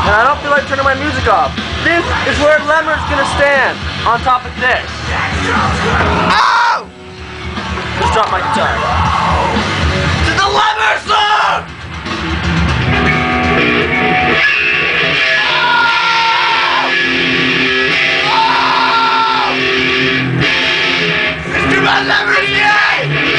and I don't feel like turning my music off. This is where Lemmer's gonna stand, on top of this. Ow! Just drop my guitar. This is the Lemmer Song! Let's do my Lemmer's Day!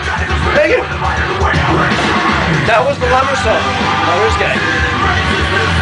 That was the Lemmer Song. Lemmer's Day.